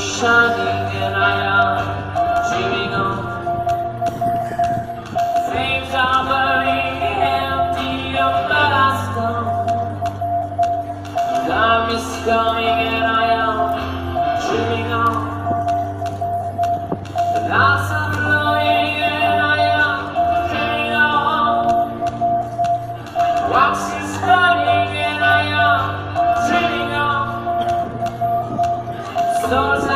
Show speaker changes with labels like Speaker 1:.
Speaker 1: shining and I am dreaming on. Flames are burning empty of blood stone. Time is coming and I am dreaming on. The lights are glowing and I am dreaming on. Wax is burning and I am dreaming on. Stars